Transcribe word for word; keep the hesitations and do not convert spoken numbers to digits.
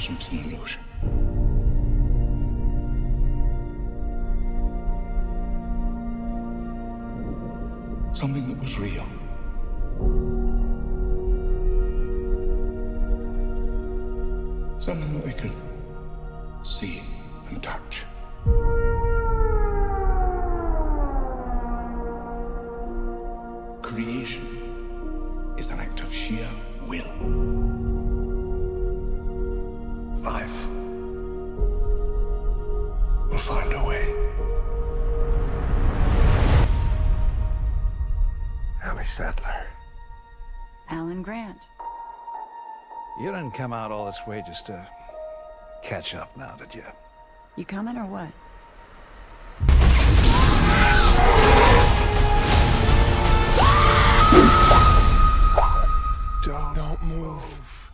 wasn't an illusion. Something that was real. Something that they could see and touch. Creation is an act of sheer will. Life will find a way. Ellie Sattler. Alan Grant. You didn't come out all this way just to catch up now, did you? You coming or what? Don't, Don't move.